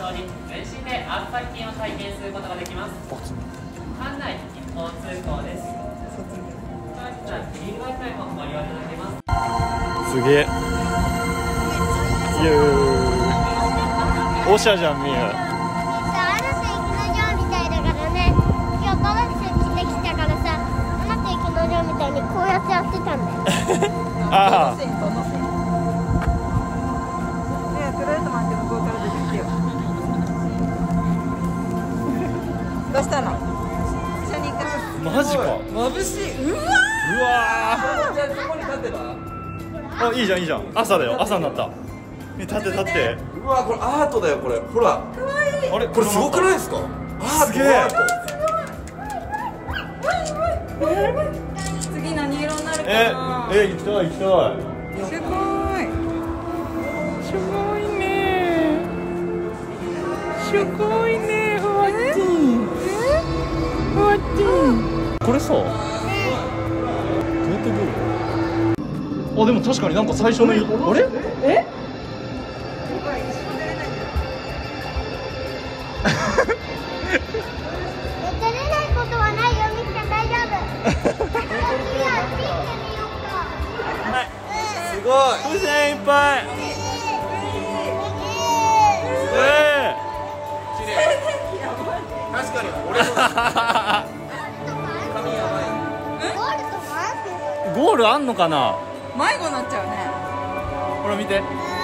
通り全身でアース殺菌を体験することができます。館内一方通行です。本日はフリー Wi-Fi もご利用いただけます。 すげえ。オシャじゃんみゆ。 あなた行くのじょうみたいだからね。今日新しく着てきたからさ、あなた行くのじょうみたいにこうやってやってたんだよ。 ああ。 ねえ、とりあえず待って向こうから出てきてよ。どうしたの？一緒に行く。 マジか。 眩しい。うわうわー。じゃあここに立てば。 ー。あ、いいじゃんいいじゃん。朝だよ。朝になった。立って立って。 うわこれアートだよこれ。ほら。 可愛い。 あれこれすごくないですか？アート。 すげえ。 次何色になるかな。 行きたい行きたい。 すごい。 すごいね。すごいね。ふわっちん。ふわっちん。これさ。どうやって出る？あ、でも確かになんか最初のあれ？ え？ 出れないことはないよ、みっちゃん大丈夫。次はピンでみようか。 すごい。 風船いっぱい。 確かに俺の髪やばい。 ゴールとかある？ ゴールあんのかな。 迷子になっちゃうね。 ほら見て。